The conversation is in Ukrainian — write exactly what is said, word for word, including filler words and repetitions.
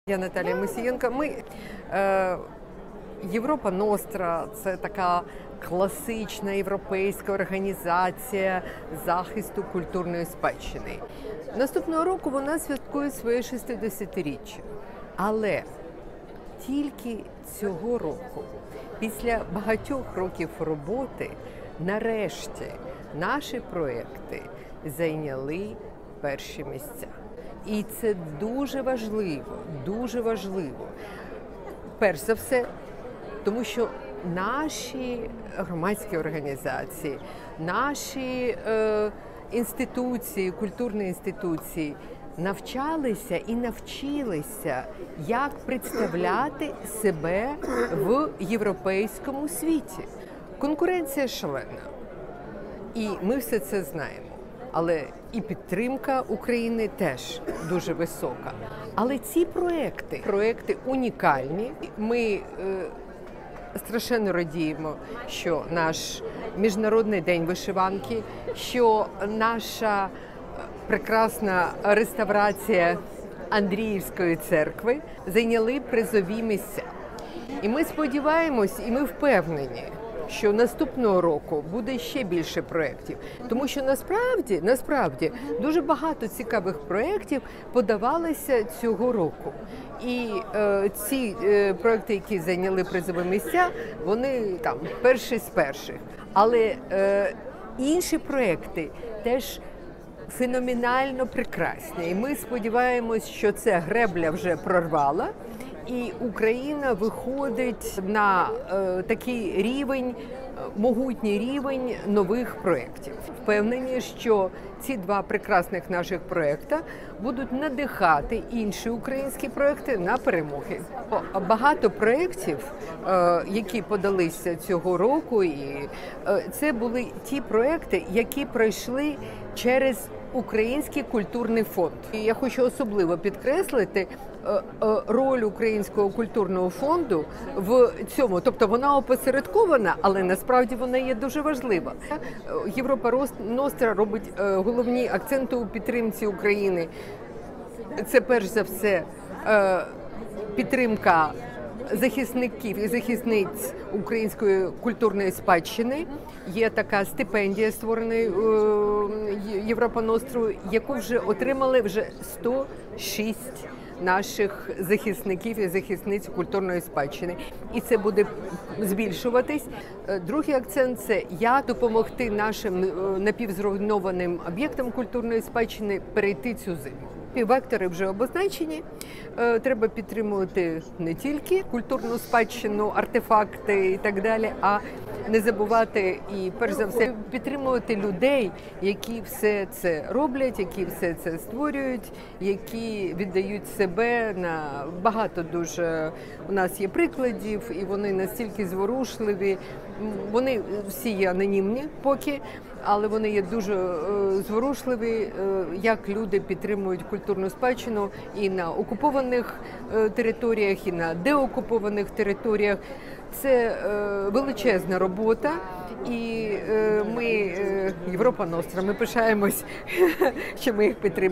Я Наталія Мусієнко. Ми е, Європа Ностра – це така класична європейська організація захисту культурної спадщини. Наступного року вона святкує своє шістдесятиріччя. Але тільки цього року, після багатьох років роботи, нарешті наші проекти зайняли перші місця. І це дуже важливо, дуже важливо. Перш за все, тому що наші громадські організації, наші е, інституції, культурні інституції навчалися і навчилися, як представляти себе в європейському світі. Конкуренція шалена. І ми все це знаємо. Але і підтримка України теж дуже висока. Але ці проекти, проекти унікальні. Ми е, страшенно радіємо, що наш Міжнародний день вишиванки, що наша прекрасна реставрація Андріївської церкви зайняли призові місця. І ми сподіваємось, і ми впевнені, що наступного року буде ще більше проєктів. Тому що насправді, насправді дуже багато цікавих проєктів подавалися цього року. І е, ці е, проєкти, які зайняли призові місця, вони там перші з перших. Але е, інші проєкти теж феноменально прекрасні. І ми сподіваємось, що ця гребля вже прорвала. І Україна виходить на е, такий рівень, могутній рівень нових проєктів. Впевнені, що ці два прекрасних наших проєкти будуть надихати інші українські проєкти на перемоги. Багато проєктів, е, які подалися цього року, і е, це були ті проєкти, які пройшли через Український культурний фонд. І я хочу особливо підкреслити роль Українського культурного фонду в цьому. Тобто вона опосередкована, але насправді вона є дуже важлива. Європа Ностра робить головні акценти у підтримці України. Це перш за все підтримка захисників і захисниць української культурної спадщини. Є така стипендія, створена Європа Нострою, яку вже отримали вже сто шість наших захисників і захисниць культурної спадщини. І це буде збільшуватись. Другий акцент – це як допомогти нашим напівзруйнованим об'єктам культурної спадщини перейти цю зиму. Вектори вже обозначені. Треба підтримувати не тільки культурну спадщину, артефакти і так далі, а не забувати і, перш за все, підтримувати людей, які все це роблять, які все це створюють, які віддають себе на багато дуже. У нас є прикладів, і вони настільки зворушливі. Вони всі є анонімні поки, але вони є дуже зворушливі, як люди підтримують культурну спадщину і на окупованих територіях, і на деокупованих територіях. Це величезна робота, і ми, Європа Ностра, ми пишаємось, що ми їх підтримуємо.